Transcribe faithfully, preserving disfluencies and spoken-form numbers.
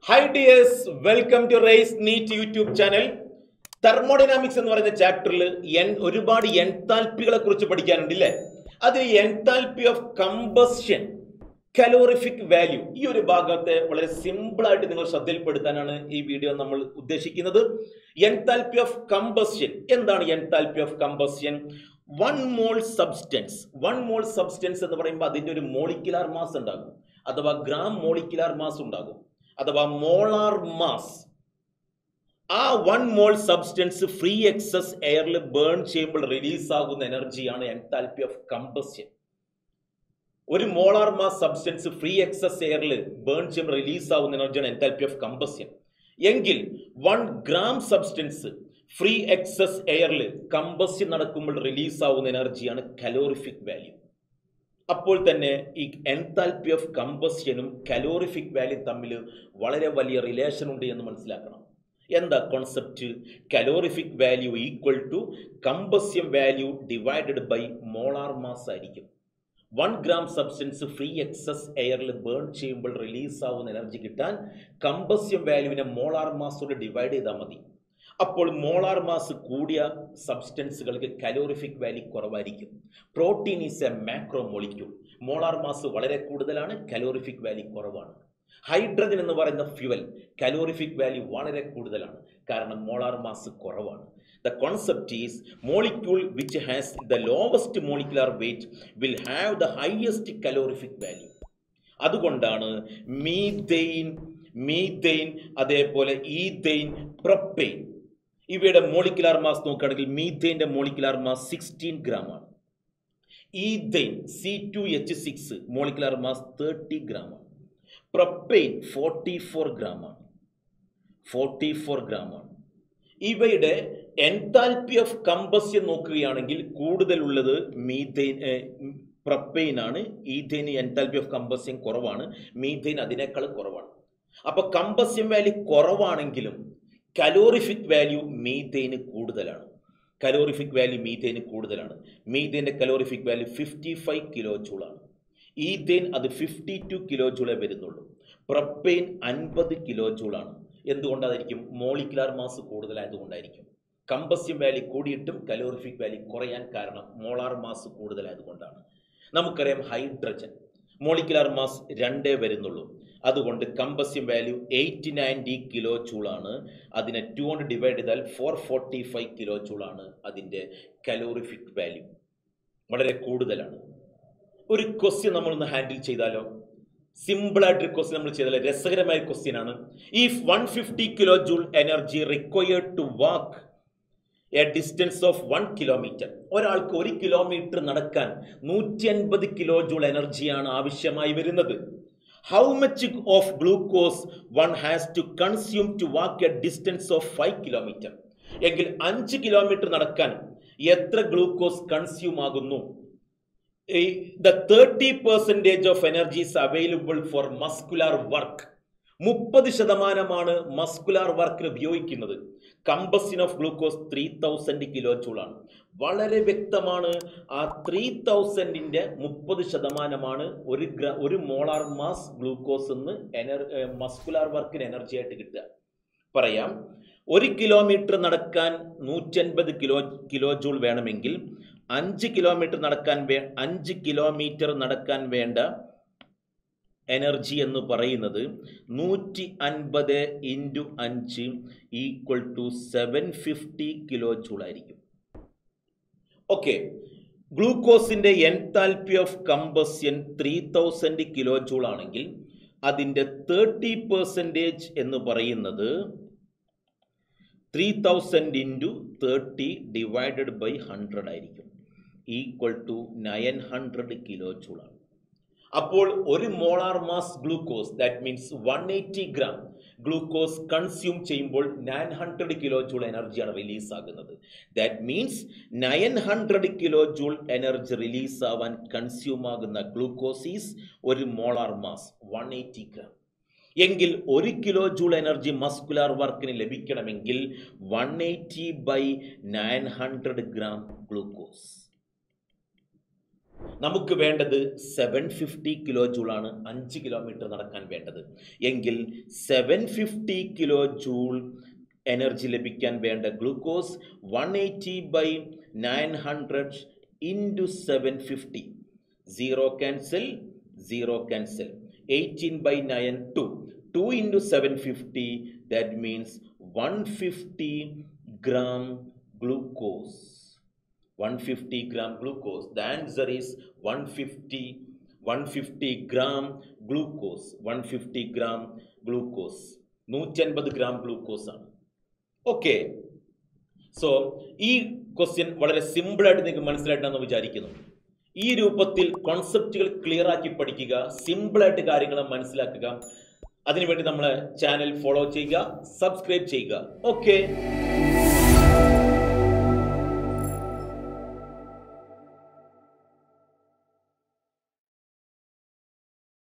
Hi dears, welcome to Race Neat YouTube channel. Thermodynamics എന്ന് പറയുന്ന ചാപ്റ്ററിൽ എൻ ഒരുപാട് എൻതാൽപ്പികളെ കുറിച്ച് പഠിക്കാനുണ്ടല്ലേ. അത് enthalpy of combustion, calorific value, ഈ ഒരു ഭാഗത്തെ വളരെ സിമ്പിൾ ആയിട്ട് നിങ്ങൾ ശ്രദ്ധയിൽപ്പെടുത്താനാണ് ഈ വീഡിയോ നമ്മൾ ഉദ്ദേശിക്കുന്നത്. എൻതാൽപ്പി ഓഫ് കമ്പസ്റ്റൻ എന്താണ്? Enthalpy of combustion, one mole substance one mole substance എന്ന് പറയുമ്പോൾ അതിൻ്റെ ഒരു മോളിക്കുലാർ മാസ് ഉണ്ടാകും, അഥവാ ഗ്രാം മോളിക്കുലാർ മാസ് ഉണ്ടാകും, അഥവാ മോളാർ മാസ്. ആ one mole substance free excess എയറിൽ ബേൺ ചെയ്യുമ്പോൾ റിലീസ് ആകുന്ന എനർജിയാണ് എൻതാൽപ്പി ഓഫ് കമ്പസ്റ്റൻ. ഒരു molar mass substance free excess എയറിൽ ബേൺ ചെയ്യുമ്പോൾ റിലീസ് ആകുന്ന എനർജിയാണ് എൻതാൽപ്പി ഓഫ് കമ്പസ്റ്റൻ. എങ്കിൽ one gram substance free excess എയറിൽ കമ്പസ്റ്റൻ നടക്കുമ്പോൾ റിലീസ് ആകുന്ന എനർജിയാണ് കലോറിഫിക് വാല്യൂ. അപ്പോൾ തന്നെ ഈ എൻതാൽപ്പി ഓഫ് കമ്പസ്റ്റനും കലോറിഫിക് വാല്യൂ തമ്മിൽ വളരെ വലിയ റിലേഷൻ ഉണ്ട് എന്ന് മനസ്സിലാക്കണം. എന്താ concept? Calorific value equal to combustion value divided by molar mass ആയിരിക്കും. One gram substance free excess എയറിൽ ബേൺ ചെയ്യുമ്പോൾ റിലീസ് ആവുന്ന എനർജി കിട്ടാൻ കമ്പസ്റ്റൻ വാല്യൂവിനെ മോളാർ മാസോട് ഡിവൈഡ് ചെയ്താൽ മതി. അപ്പോൾ മോളാർ മാസ് കൂടിയ സബ്സ്റ്റൻസുകൾക്ക് കലോറിഫിക് വാല്യൂ കുറവായിരിക്കും. Protein is a macro molecule. Molar mass വളരെ കൂടുതലാണ്, കലോറിഫിക് വാല്യൂ കുറവാണ്. ഹൈഡ്രജൻ എന്ന് പറയുന്ന ഫ്യുവൽ കലോറിഫിക് വാല്യൂ വളരെ കൂടുതലാണ്, കാരണം മോളാർ മാസ് കുറവാണ്. The concept is molecule which has the lowest molecular weight will have the highest calorific value. അതുകൊണ്ടാണ് മീഥെയ്ൻ, മീഥെയ്ൻ അതേപോലെ ഈഥെയ്ൻ, പ്രൊപ്പെയ്ൻ ഇവയുടെ മോളിക്കുലാർ മാസ് നോക്കുകയാണെങ്കിൽ മീഥെയ്ൻ്റെ മോളിക്കുലാർ മാസ് സിക്സ്റ്റീൻ ഗ്രാം ആണ്. Ethane C two H six molecular mass thirty gram ആണ്. Propane forty four gram ആണ് forty four gram ആണ്. ഇവയുടെ എൻതാൽപ്പി ഓഫ് കമ്പസ്റ്റൻ നോക്കുകയാണെങ്കിൽ കൂടുതലുള്ളത് മീഥെയ്ൻ പ്രൊപ്പെയ്ൻ ആണ്. ഈഥെയ്ൻ എൻതാൽപ്പി ഓഫ് കമ്പസ്റ്റൻ കുറവാണ്, മീഥെയ്ൻ അതിനേക്കാൾ കുറവാണ്. അപ്പോൾ കമ്പസ്റ്റൻ വാല്യൂ കുറവാണെങ്കിലും കലോറിഫിക് വാല്യൂ മീഥെയ്ന് കൂടുതലാണ്. കലോറിഫിക് വാല്യൂ മീഥെയ്ന് കൂടുതലാണ്. മീഥെയ്ൻ്റെ calorific value fifty five kilo ജൂളാണ്. ഈഥെയ്ൻ അത് ഫിഫ്റ്റി ടു കിലോ ജൂളേ വരുന്നുള്ളൂ. പ്രൊപ്പെയ്ൻ അൻപത് കിലോ ജൂളാണ്. എന്തുകൊണ്ടായിരിക്കും? മോളിക്കുലാർ മാസ് കൂടുതലായതുകൊണ്ടായിരിക്കും. കമ്പസ്റ്റൻ വാല്യൂ കൂടിയിട്ടും കലോറിഫിക് വാല്യൂ കുറയാൻ കാരണം മോളാർ മാസ് കൂടുതലായതുകൊണ്ടാണ്. നമുക്കറിയാം ഹൈഡ്രജൻ മോളിക്കുലാർ മാസ് രണ്ടേ വരുന്നുള്ളൂ, അതുകൊണ്ട് combustion value eighty ninety kilo ജൂളാണ്. അതിനെ ടു കൊണ്ട് ഡിവൈഡ് ചെയ്താൽ ഫോർ ഫോർട്ടി ഫൈവ് കിലോ ജൂളാണ് അതിൻ്റെ കലോറിഫിക് വാല്യൂ, വളരെ കൂടുതലാണ്. ഒരു ക്വസ്റ്റ്യൻ നമ്മളൊന്ന് ഹാൻഡിൽ ചെയ്താലോ? സിമ്പിളായിട്ടൊരു ക്വസ്റ്റ്യൻ നമ്മൾ ചെയ്താലോ? രസകരമായ ക്വസ്റ്റ്യൻ ആണ്. If one fifty kilo joule energy required to walk a distance of one kilometre, ഒരാൾക്ക് ഒരു കിലോമീറ്റർ നടക്കാൻ നൂറ്റി അൻപത് കിലോ ജൂൾ എനർജിയാണ് ആവശ്യമായി വരുന്നത്. How much of glucose one has to consume to walk a distance of five kilometre? എങ്കിൽ അഞ്ച് കിലോമീറ്റർ നടക്കാൻ എത്ര ഗ്ലൂക്കോസ് കൺസ്യൂം ആകുന്നു? The thirty percentage of energy is available for muscular work. മുപ്പത് ശതമാനമാണ് മസ്കുലാർ വർക്കിന് ഉപയോഗിക്കുന്നത്. Combustion of glucose three thousand kilo ജൂളാണ്. വളരെ വ്യക്തമാണ്, ആ ത്രീ തൗസൻഡിൻ്റെ മുപ്പത് ശതമാനമാണ് ഒരു ഗ്രാ ഒരു മോളാർ മാസ് ഗ്ലൂക്കോസ് എന്ന് എനർ മസ്കുലാർ വർക്കിന് എനർജി ആയിട്ട് കിട്ടുക. പറയാം, ഒരു കിലോമീറ്റർ നടക്കാൻ നൂറ്റൻപത് കിലോ കിലോ ജൂൾ വേണമെങ്കിൽ അഞ്ച് കിലോമീറ്റർ നടക്കാൻ വേ അഞ്ച് കിലോമീറ്റർ നടക്കാൻ വേണ്ട എനർജി എന്ന് പറയുന്നത് നൂറ്റി അൻപത് ഇൻറ്റു അഞ്ച് equal to seven fifty kilo joule ആയിരിക്കും. ഓക്കെ, ഗ്ലൂക്കോസിൻ്റെ enthalpy of combustion three thousand kilo joule ആണെങ്കിൽ അതിൻ്റെ തേർട്ടി പെർസെൻറ്റേജ് എന്ന് പറയുന്നത് three thousand into thirty divided by hundred ആയിരിക്കും, equal to nine hundred kilo ജൂളാണ്. അപ്പോൾ ഒരു molar mass glucose, that means one eighty gram glucose consume ചെയ്യുമ്പോൾ nine hundred kilo joule എനർജിയാണ് റിലീസ് ആകുന്നത്. That means nine hundred kilo joule energy release ആവാൻ consume ആകുന്ന glucose is ഒരു molar mass one eighty gram. എങ്കിൽ ഒരു kilo joule energy muscular വർക്കിന് ലഭിക്കണമെങ്കിൽ one eighty by nine hundred gram glucose. നമുക്ക് വേണ്ടത് സെവൻ ഫിഫ്റ്റി കിലോ ജൂളാണ് അഞ്ച് കിലോമീറ്റർ നടക്കാൻ വേണ്ടത്. എങ്കിൽ seven fifty kilo joule energy ലഭിക്കാൻ വേണ്ട glucose one eighty by nine hundred into seven fifty. Zero cancel, zero cancel. Eighteen by nine two. Two into seven fifty, that means one fifty gram glucose. one hundred fifty gram glucose. The answer is one hundred fifty, one hundred fifty gram glucose. one hundred fifty gram glucose. നൂറ്റി അൻപത് gram glucose ആണ്. Okay, so ഈ question വളരെ സിമ്പിളായിട്ട് നിങ്ങൾക്ക് മനസ്സിലായിട്ടാണെന്ന് വിചാരിക്കുന്നു. ഈ രൂപത്തിൽ കോൺസെപ്റ്റുകൾ ക്ലിയർ ആക്കി പഠിക്കുക, സിമ്പിളായിട്ട് കാര്യങ്ങൾ മനസ്സിലാക്കുക. അതിനുവേണ്ടി നമ്മളെ ചാനൽ ഫോളോ ചെയ്യുക, സബ്സ്ക്രൈബ് ചെയ്യുക. ഓക്കെ.